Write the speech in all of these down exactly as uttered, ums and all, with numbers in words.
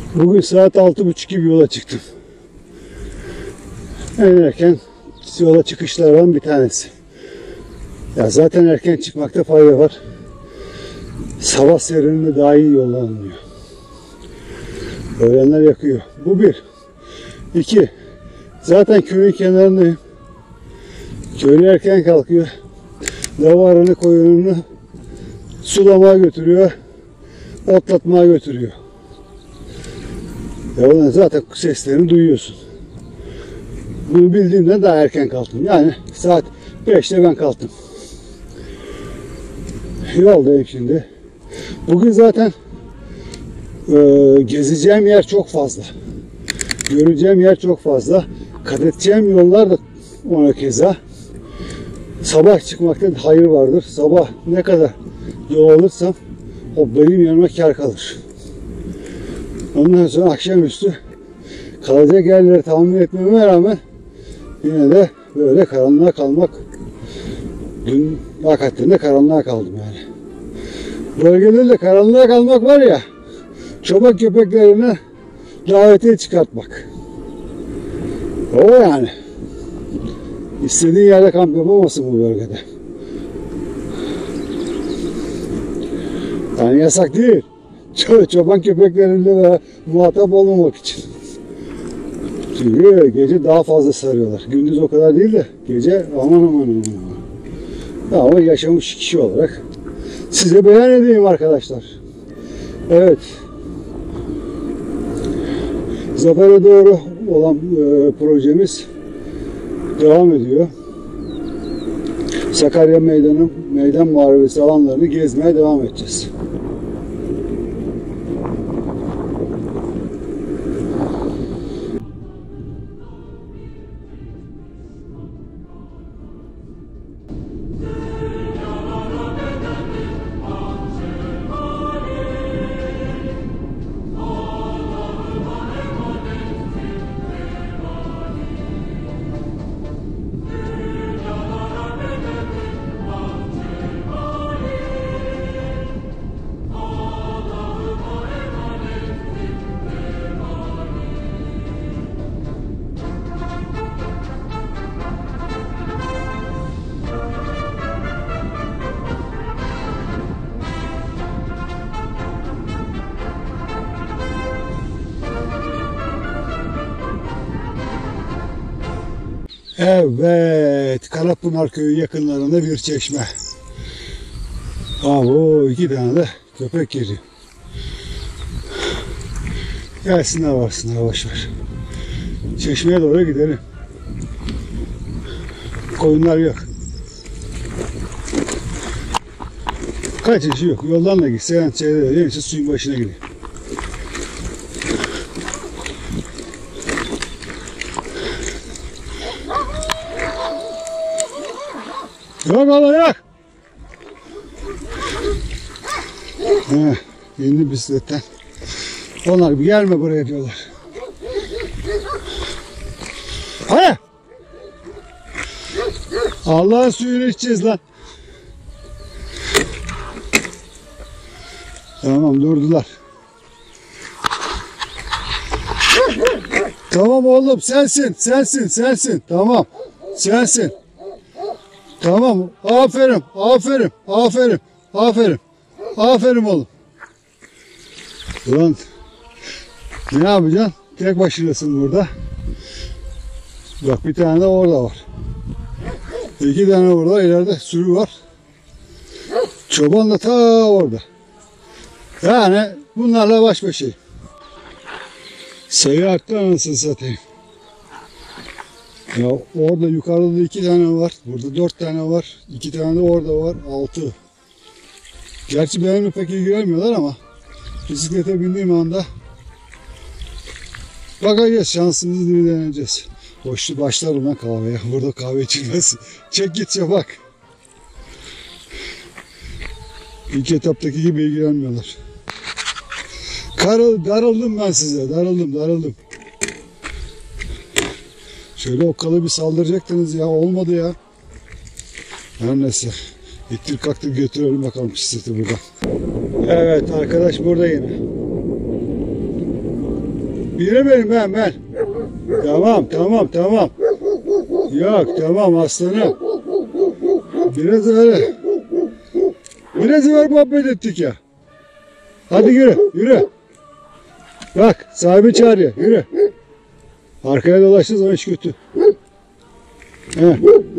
Bugün saat altı buçuk gibi yola çıktım. En erken yola çıkışlardan bir tanesi. Ya zaten erken çıkmakta fayda var. Sabah serinliğinde daha iyi yollanılıyor. Öğlenler yakıyor. Bu bir. İki. Zaten köyün kenarındayım. Köylü erken kalkıyor. Davarını, koyununu sulamaya götürüyor. Otlatmaya götürüyor. Ya zaten seslerini duyuyorsun. Bunu bildiğimden daha erken kalktım. Yani saat beşte ben kalktım. Yoldayım şimdi. Bugün zaten e, gezeceğim yer çok fazla. Göreceğim yer çok fazla. Kat edeceğim yollar da ona keza. Sabah çıkmakta hayır vardır. Sabah ne kadar yol alırsam o benim yanıma kar kalır. Ondan sonra akşamüstü kalacak yerleri tahmin etmeme rağmen yine de böyle karanlığa kalmak, dün hakikaten de karanlığa kaldım yani. Bölgelerde karanlığa kalmak var ya, çoban köpeklerine davetiye çıkartmak. O yani. İstediğin yerde kamp yapamazsın bu bölgede. Yani yasak değil. Çoban köpekleriyle muhatap olmamak için. Çünkü gece daha fazla sarıyorlar. Gündüz o kadar değil de gece aman aman aman. Ama yaşamış kişi olarak size beyan edeyim arkadaşlar. Evet. Zafer'e doğru olan e, projemiz devam ediyor. Sakarya Meydanı, Meydan Muharebesi alanlarını gezmeye devam edeceğiz. Evet, Karapınar Köyü yakınlarında bir çeşme. Abo, iki tane de köpek geliyor. Gelsinler varsınlar, boş ver. Çeşmeye doğru gidelim. Koyunlar yok. Kaçışı yok. Yoldan da gitse yani şeyde de suyun başına gidiyor. Yok oğlum yok. Heh, indi bisikletten. Onlar bir gelme buraya diyorlar. Hadi. Allah'ın suyunu içeceğiz lan. Tamam durdular. Tamam oğlum sensin sensin sensin. Tamam sensin. Tamam. Aferin. Aferin. Aferin. Aferin. Aferin oğlum. Ulan ne yapacaksın? Tek başınasın burada. Bak bir tane de orada var. İki tane orada ileride sürü var. Çoban da ta orada. Yani bunlarla baş başayım. Sayı arttı anasını satayım. Ya orada yukarıda da iki tane var. Burada dört tane var. İki tane de orada var. Altı. Gerçi benimle pek ilgilenmiyorlar ama bisiklete bindiğim anda bakacağız. Şansımızı bir deneyeceğiz. Boşlu başlarım lan kahveye. Burada kahve içilmez. Çek gitse bak. İlk etaptaki gibi ilgilenmiyorlar. Karıl, darıldım ben size. Darıldım, darıldım. Şöyle okkalı bir saldıracaktınız ya. Olmadı ya. Her neyse. İttir kalktır götürelim bakalım bisikleti buradan. Evet arkadaş burada yine. Biri benim ben ben. Tamam tamam tamam. Yok tamam aslanım. Biraz öyle. Biraz evvel muhabbet ettik ya. Hadi yürü yürü. Bak sahibi çağırıyor yürü. Arkaya dolaştığı zaman iş kötü. He.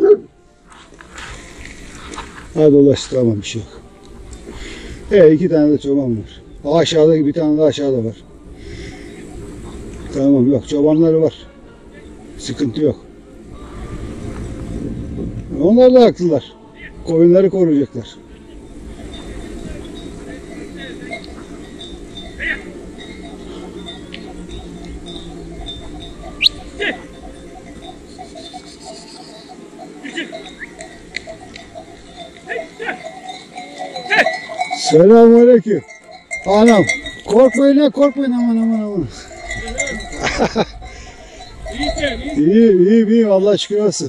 Ha dolaştı tamam bir şey yok. E iki tane de çoban var. Aşağıda bir tane de aşağıda var. Tamam yok çobanları var. Sıkıntı yok. Onlar da haklılar. Koyunları koruyacaklar. Selamünaleyküm. Anam. Korkmayın ha korkmayın aman aman aman. İyi iyi iyi Allah şükür olsun.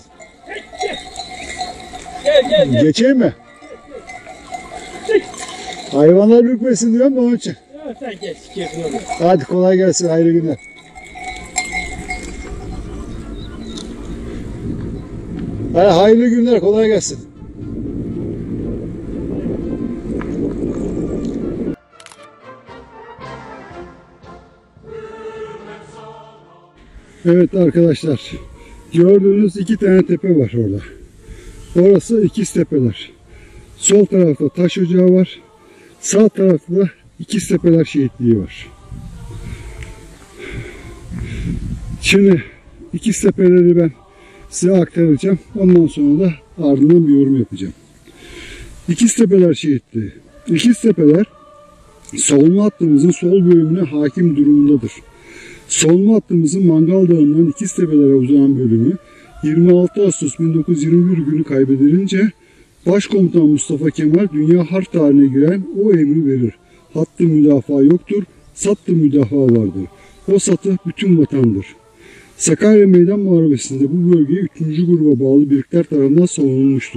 Gel gel gel. Geçeyim mi? Hayvanlar ürkmesin diyorum da onun için. Ya sen geç. Keyfine bak. Hadi kolay gelsin hayırlı günler. Hadi hayırlı günler kolay gelsin. Evet arkadaşlar, gördüğünüz iki tane tepe var orada. Orası İkiztepeler. Sol tarafta taş ocağı var. Sağ tarafta da İkiztepeler şehitliği var. Şimdi İkiztepeleri ben size aktaracağım. Ondan sonra da ardından bir yorum yapacağım. İkiztepeler şehitliği. İkiztepeler savunma hattımızın sol bölümüne hakim durumundadır. Savunma hattımızın Mangal Dağı'ndan İkiztepeler'e uzanan bölümü yirmi altı Ağustos bin dokuz yüz yirmi bir günü kaybedilince Başkomutan Mustafa Kemal dünya harp tarihine giren o emri verir. Hattı müdafaa yoktur, sattı müdafaa vardır. O satı bütün vatandır. Sakarya Meydan Muharebesi'nde bu bölge üçüncü gruba bağlı birlikler tarafından savunulmuştur.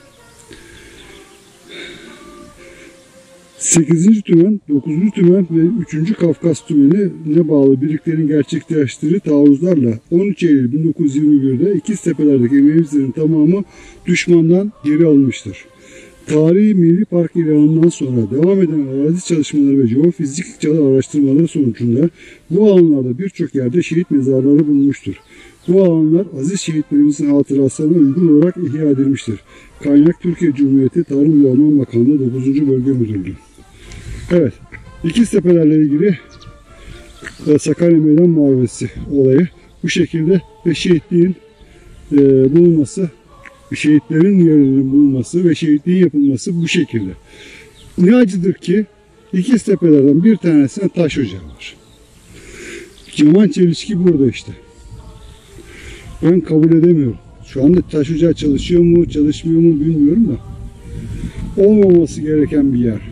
sekizinci Tümen, dokuzuncu Tümen ve üçüncü Kafkas Tümeni'ne bağlı birliklerin gerçekleştirdiği taarruzlarla on üç Eylül bin dokuz yüz yirmi bir'de İkiztepeler'deki mevzilerin tamamı düşmandan geri alınmıştır. Tarihi Milli Park ilanından sonra devam eden arazi çalışmaları ve jeofizik araştırmaları sonucunda bu alanlarda birçok yerde şehit mezarları bulunmuştur. Bu alanlar aziz şehitlerimizin hatırasına uygun olarak ihya edilmiştir. Kaynak Türkiye Cumhuriyeti Tarım ve Orman Bakanlığı dokuzuncu Bölge Müdürlüğü. Evet, İkiztepelerle ilgili Sakarya Meydan Muharebesi olayı bu şekilde ve şehitliğin e, bulunması, şehitlerin yerinin bulunması ve şehitliğin yapılması bu şekilde. Ne acıdır ki İkiztepelerden bir tanesine taş ocağı var. Yaman çelişki burada işte. Ben kabul edemiyorum. Şu anda taş ocağı çalışıyor mu, çalışmıyor mu bilmiyorum da. Olmaması gereken bir yer.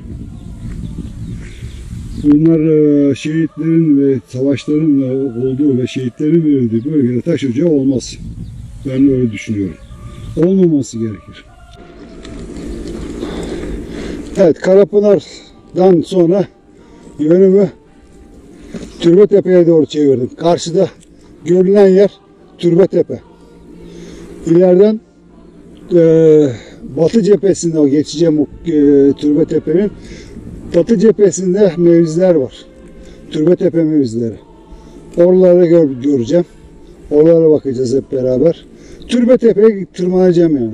Bunlar şehitlerin ve savaşların olduğu ve şehitlerin verildiği bölgede taş ocağı olmaz. Ben öyle düşünüyorum. Olmaması gerekir. Evet, Karapınar'dan sonra yönümü Türbetepe'ye doğru çevirdim. Karşıda görülen yer Türbetepe. İleriden e, batı cephesinde o geçeceğim o e, Türbetepe'nin batı cephesinde mevziler var. Türbetepe mevzileri. Oraları gör, göreceğim. Oralara bakacağız hep beraber. Türbetepe'ye tırmanacağım yani.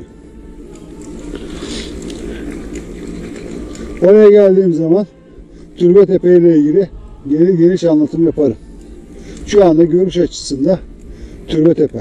Oraya geldiğim zaman Türbetepe ile ilgili geniş anlatım yaparım. Şu anda görüş açısında Türbetepe.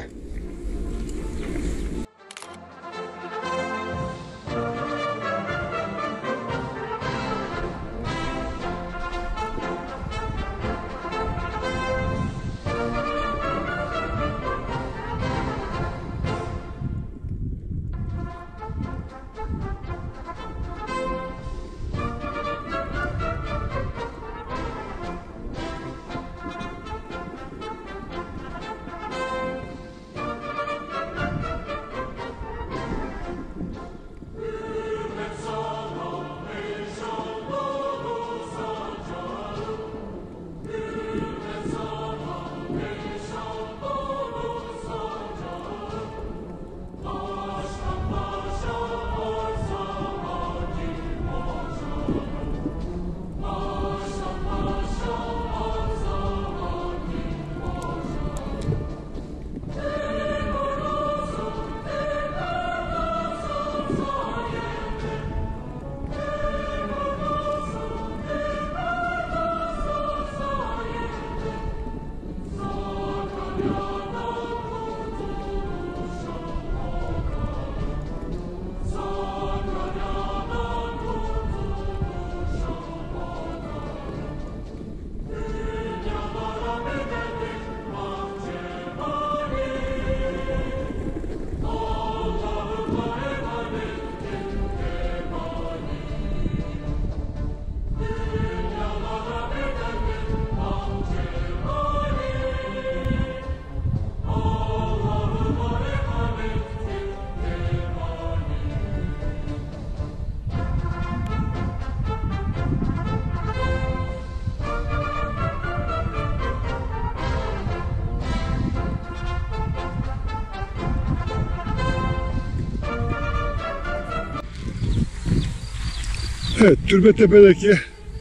Evet, Türbetepe'deki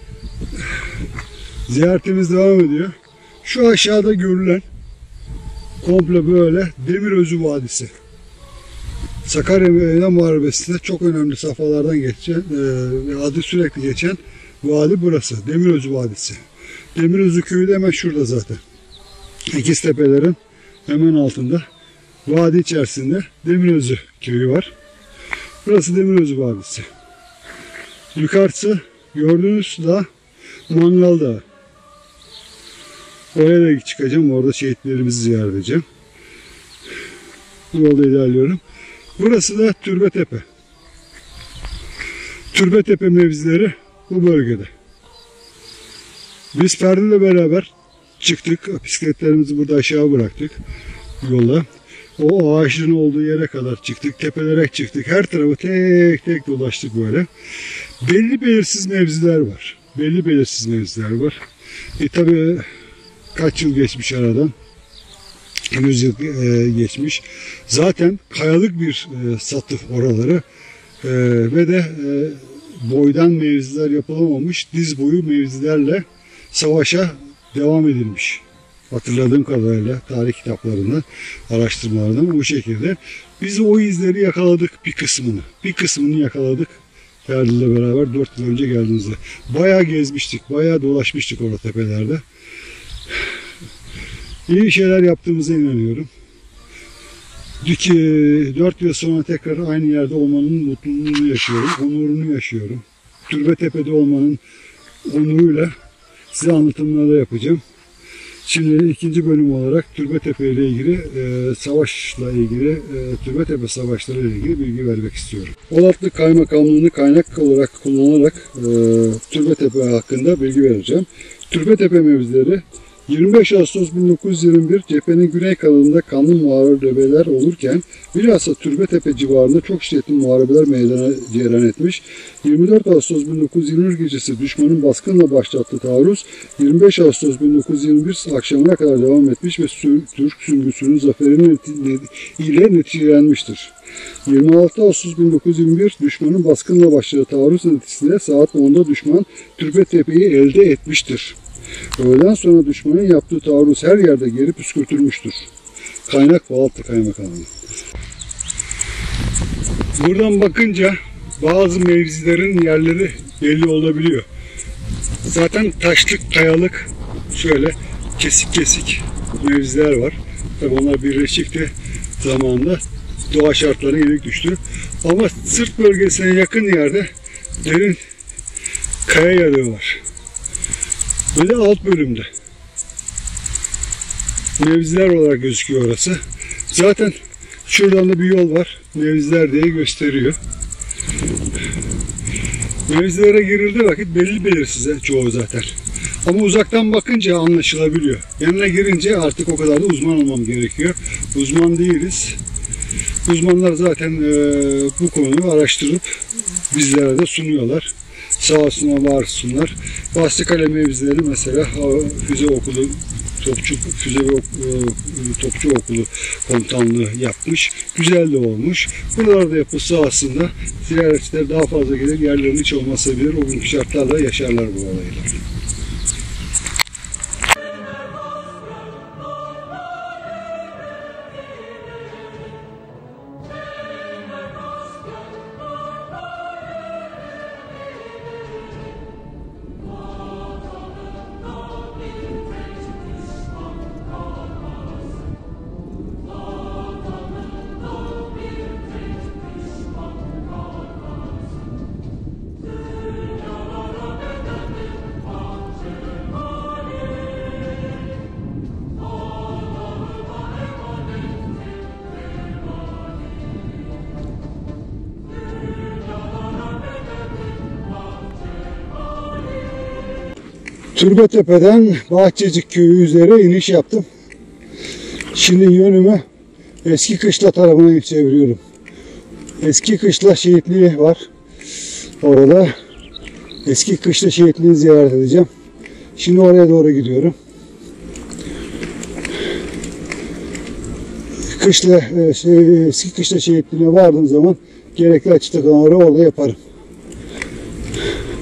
ziyaretimiz devam ediyor. Şu aşağıda görülen komple böyle Demirözü Vadisi. Sakarya Meydan Muharebesi'nde çok önemli safhalardan geçen ve adı sürekli geçen vadi burası. Demirözü Vadisi. Demirözü köyü de hemen şurada zaten. İkiztepelerin hemen altında. Vadi içerisinde Demirözü köyü var. Burası Demirözü Vadisi. Yukarısı gördüğünüz dağ Mangal Dağı. Oraya da çıkacağım. Orada şehitlerimizi ziyaret edeceğim. Bu yolda ilerliyorum. Burası da Türbetepe. Türbetepe mevzileri bu bölgede. Biz Ferdi ile beraber çıktık. Bisikletlerimizi burada aşağı bıraktık yola. O ağaçların olduğu yere kadar çıktık. Tepelere çıktık. Her tarafı tek tek dolaştık böyle. Belli belirsiz mevziler var. Belli belirsiz mevziler var. E tabi kaç yıl geçmiş aradan. yüz yıl e, geçmiş. Zaten kayalık bir e, satı oraları. E, ve de e, boydan mevziler yapılamamış. Diz boyu mevzilerle savaşa devam edilmiş. Hatırladığım kadarıyla tarih kitaplarında, araştırmalarında bu şekilde. Biz o izleri yakaladık bir kısmını. Bir kısmını yakaladık. Ferdi ile beraber dört yıl önce geldiğimizde. Bayağı gezmiştik, bayağı dolaşmıştık orada tepelerde. İyi şeyler yaptığımıza inanıyorum. dört yıl sonra tekrar aynı yerde olmanın mutluluğunu yaşıyorum, onurunu yaşıyorum. Türbetepe'de olmanın onuruyla size anlatımlar da yapacağım. Şimdi ikinci bölüm olarak Türbetepe ile ilgili e, savaşla ilgili, e, Türbetepe savaşları ile ilgili bilgi vermek istiyorum. Polatlı Kaymakamlığı'nı kaynak olarak kullanarak e, Türbetepe hakkında bilgi vereceğim. Türbetepe mevzileri yirmi beş Ağustos bin dokuz yüz yirmi bir cephenin güney kanadında kanlı muharebeler olurken bilhassa Türbetepe civarında çok şiddetli muharebeler meydana cereyan etmiş. yirmi dört Ağustos bin dokuz yüz yirmi bir gecesi düşmanın baskınla başlattığı taarruz yirmi beş Ağustos bin dokuz yüz yirmi bir akşamına kadar devam etmiş ve Türk sürgüsünün zaferinin ile neticelenmiştir. yirmi altı Ağustos bin dokuz yüz yirmi bir düşmanın baskınla başladığı taarruz neticesinde saat onda düşman Türbetepe'yi elde etmiştir. Öğleden sonra düşmanın yaptığı taarruz her yerde geri püskürtülmüştür. Kaynak Polatlı Kaymakamlığı. Buradan bakınca bazı mevzilerin yerleri belli olabiliyor. Zaten taşlık, kayalık, şöyle kesik kesik mevziler var. Tabii onlar birleşikti zamanında. Doğa şartları yenik düştü. Ama sırt bölgesine yakın yerde derin kaya yarığı var. Ve de alt bölümde mevziler olarak gözüküyor orası. Zaten şuradan da bir yol var. Mevziler diye gösteriyor. Mevzilere girildiği vakit belli belirsiz çoğu zaten. Ama uzaktan bakınca anlaşılabiliyor. Yanına girince artık o kadar da uzman olmam gerekiyor. Uzman değiliz. Uzmanlar zaten e, bu konuyu araştırıp bizlere de sunuyorlar. Sağ olsunlar, var olsunlar. Bastıkale mevzileri mesela füze okulu, topçu füze ve topçu okulu komutanlığı yapmış. Güzel de olmuş. Buralarda yapılsa aslında ziyaretçiler daha fazla gelir, yerlerin hiç olmasa bilir. O günkü şartlarla yaşarlar bu olayları. Türbetepe'den Bahçecik köyü üzere iniş yaptım. Şimdi yönümü Eski Kışla tarafına çeviriyorum. Eski Kışla şehitliği var. Orada Eski Kışla şehitliğini ziyaret edeceğim. Şimdi oraya doğru gidiyorum. Kışla, şey, Eski Kışla şehitliğine vardığım zaman gerekli açıklamaları orada yaparım.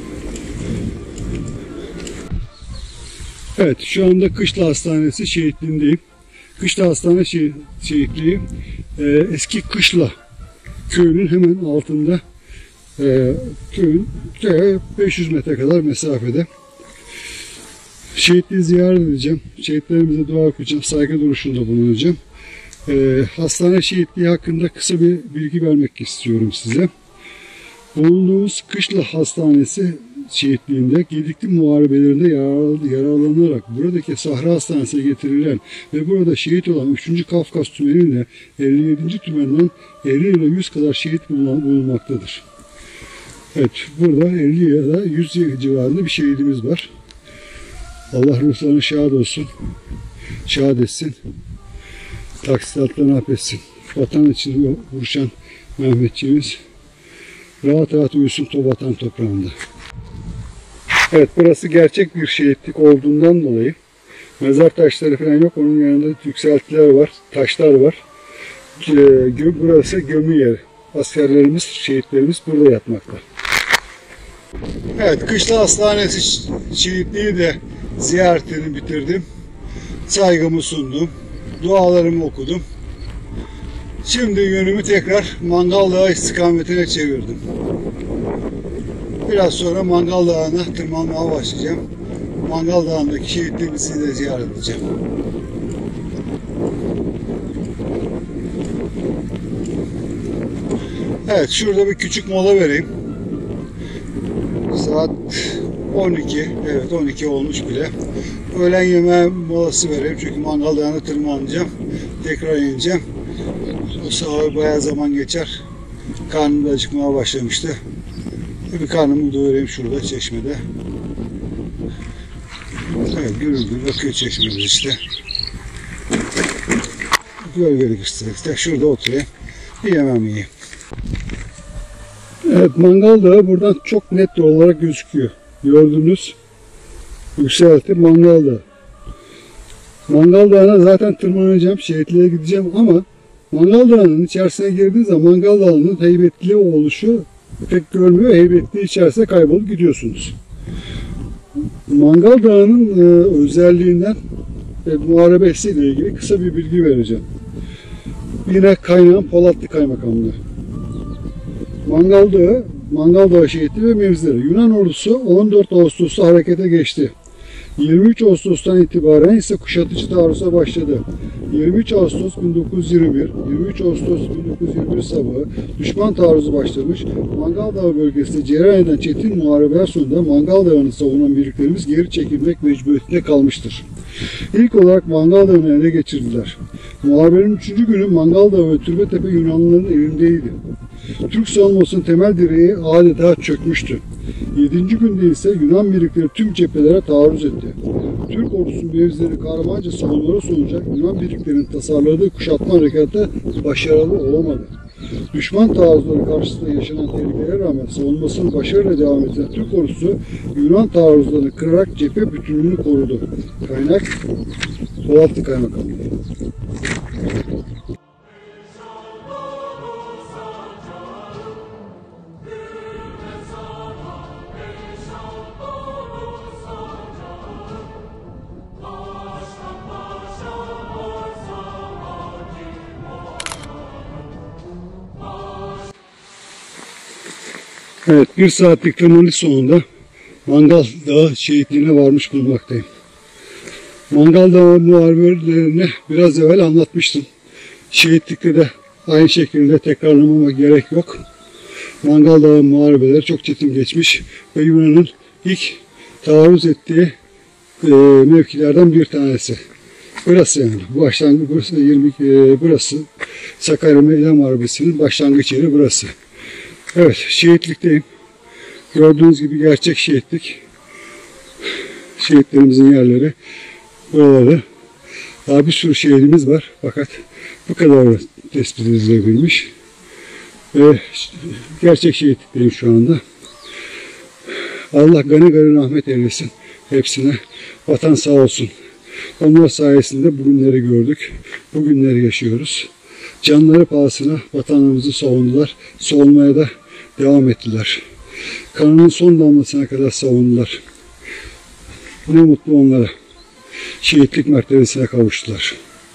Evet, şu anda Kışla Hastanesi şehitliğindeyim. Kışla Hastane şehit, şehitliği e, eski Kışla köyünün hemen altında, e, köyün köye beş yüz metre kadar mesafede. Şehitliği ziyaret edeceğim. Şehitlerimize dua okuyacağım. Saygı duruşunda bulunacağım. E, hastane şehitliği hakkında kısa bir bilgi vermek istiyorum size. Bulunduğumuz Kışla Hastanesi şehitliğinde Gedikli muharebelerinde yararlanarak buradaki Sahra Hastanesi'ne getirilen ve burada şehit olan üçüncü Kafkas tümeniyle elli yedinci tümenden elli ile yüz kadar şehit bulunmaktadır. Evet, burada elli ya da yüz civarında bir şehidimiz var. Allah ruhlarına şad olsun, şad etsin, taksiratlarını affetsin. Vatan için vuruşan Mehmetçiğimiz rahat rahat uyusun vatan toprağında. Evet, burası gerçek bir şehitlik olduğundan dolayı mezar taşları falan yok. Onun yanında yükseltiler var, taşlar var. Burası gömü yeri. Askerlerimiz, şehitlerimiz burada yatmakta. Evet, Kışla Hastanesi şehitliği de ziyaretini bitirdim. Saygımı sundum. Dualarımı okudum. Şimdi yönümü tekrar Mangal Dağı istikametine çevirdim. Biraz sonra Mangal Dağı'na tırmanmaya başlayacağım. Mangal Dağı'ndaki şehitliğimizi de ziyaret edeceğim. Evet, şurada bir küçük mola vereyim. Saat on iki, evet on iki olmuş bile. Öğlen yemeği molası vereyim çünkü Mangal Dağı'na tırmanacağım. Tekrar ineceğim. O sağa bayağı zaman geçer. Karnım da acıkmaya başlamıştı. Bir karnımı doyurayım şurada çeşmede. Evet, gürül gürül akıyor çeşmemiz işte. Gölgelik işte. Şurada oturayım. Bir yemeğimi yiyeyim. Evet, Mangal Dağı buradan çok net olarak gözüküyor. Gördüğünüz yükselti Mangal Dağı. Mangal Dağı'na zaten tırmanacağım. Şehitliğe gideceğim ama Mangal Dağı'nın içerisine girdiğiniz zaman Mangal Dağı'nın heybetli oluşu pek görmüyor. Heybetli içerisine kaybolup gidiyorsunuz. Mangal Dağı'nın e, özelliğinden ve muharebesiyle ilgili kısa bir bilgi vereceğim. Yine kaynağım Polatlı Kaymakamlığı. Mangal Dağı, Mangal Dağı şehitliği ve mevzileri. Yunan ordusu on dört Ağustos'ta harekete geçti. yirmi üç Ağustos'tan itibaren ise kuşatıcı taarruza başladı. yirmi üç Ağustos bin dokuz yüz yirmi bir, yirmi üç Ağustos bin dokuz yüz yirmi bir sabahı düşman taarruzu başlamış. Mangal Dağı bölgesinde cereyan eden çetin muharebeler sonunda Mangal Dağı'nı savunan birliklerimiz geri çekilmek mecburiyetinde kalmıştır. İlk olarak Mangal Dağı'nı ele geçirdiler. Muharebenin üçüncü günü Mangal Dağı ve Türbetepe Yunanlıların elindeydi. Türk savunmasının temel direği adeta çökmüştü. yedinci günde ise Yunan birlikleri tüm cephelere taarruz etti. Türk ordusunun mevzileri kahramanca savunmaları sonucu Yunan birliklerinin tasarladığı kuşatma harekatı başarılı olamadı. Düşman taarruzları karşısında yaşanan tehlikelere rağmen savunmasını başarıyla devam eden Türk ordusu Yunan taarruzlarını kırarak cephe bütünlüğünü korudu. Kaynak Polatlı Kaymakamlığı. Evet, bir saatlik tırmanış sonunda Mangal Dağı şehitliğine varmış bulunmaktayım. Mangal Dağı muharebelerini biraz evvel anlatmıştım. Şehitlikte de aynı şekilde tekrarlamama gerek yok. Mangal Dağı muharebeleri çok çetin geçmiş ve Yunan'ın ilk taarruz ettiği e, mevkilerden bir tanesi. Burası yani. Başlangıç burası yirmi e, burası Sakarya Meydan Muharebesi'nin başlangıç yeri burası. Evet, şehitlikteyim. Gördüğünüz gibi gerçek şehitlik. Şehitlerimizin yerleri buralarda. Daha bir sürü şehidimiz var. Fakat bu kadar tespit edilebilmiş. Ve gerçek şehitlikteyim şu anda. Allah gani gani rahmet eylesin hepsine. Vatan sağ olsun. Onlar sayesinde bugünleri gördük. Bugünleri yaşıyoruz. Canları pahasına vatanımızı savundular. Savunmaya da devam ettiler. Kanının son damlasına kadar savundular. Ne mutlu onlara. şehitlik mertebesine kavuştular.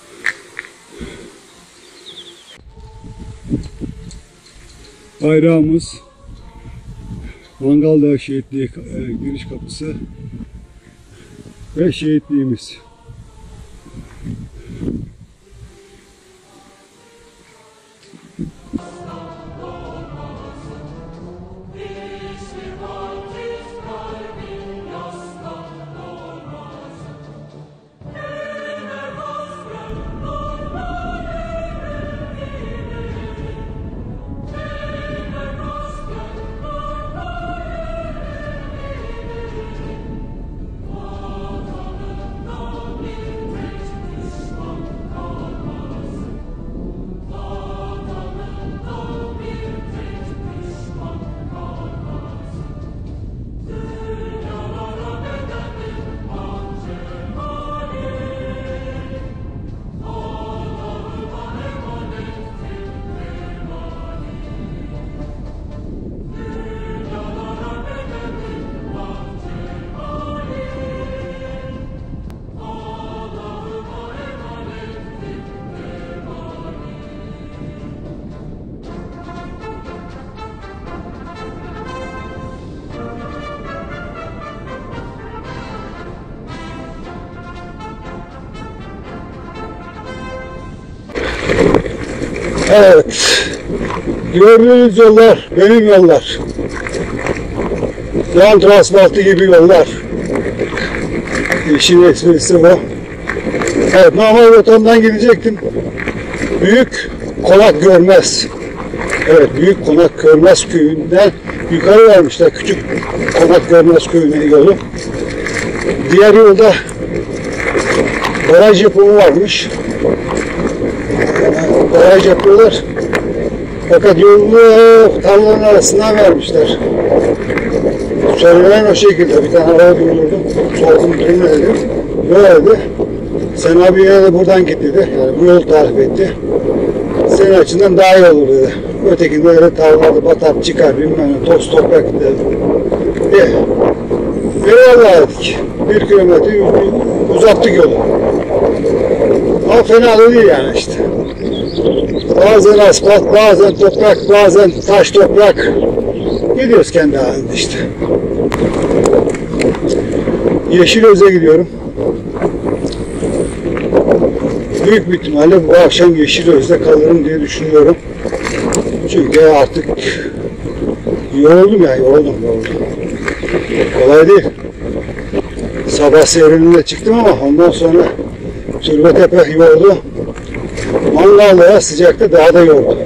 Bayrağımız Mangal Dağı Şehitliği giriş kapısı ve şehitliğimiz. Evet, gördüğünüz yollar benim yollar. Londra asfaltı gibi yollar. İşin esprisi bu. Evet, normal rotamdan gidecektim. Büyük Konak Görmez. Evet, Büyük Konak Görmez köyünden yukarı vermişler. Küçük Konak Görmez köyüne yolu. Diğer yolda baraj yapımı varmış. Baraj yapıyorlar. Fakat yolu tarlanın arasından vermişler. Söylenen o şekilde. Bir tane araba durdurdum. Sordum, durma dedim. Böyle dedi. Sen abi yine de buradan git dedi. Yani bu yolu tarif etti. Senin açından daha iyi olur dedi. Ötekinde öyle tarlalarda batar çıkar bilmem ne toz toprak dedi. E, eyvallah dedik. Bir kilometre uzattık yolu. Ama fena da değil yani işte. Bazen asfalt, bazen toprak, bazen taş toprak. Gidiyoruz kendi halinde işte. Yeşilöz'e gidiyorum. Büyük bir ihtimalle bu akşam Yeşilöz'de kalırım diye düşünüyorum. Çünkü artık yoruldum ya, yoruldum, yoruldum. Kolay değil. Sabah seyreninde çıktım ama ondan sonra Türbetepe yordu. Mangallığa sıcakta daha da yordu.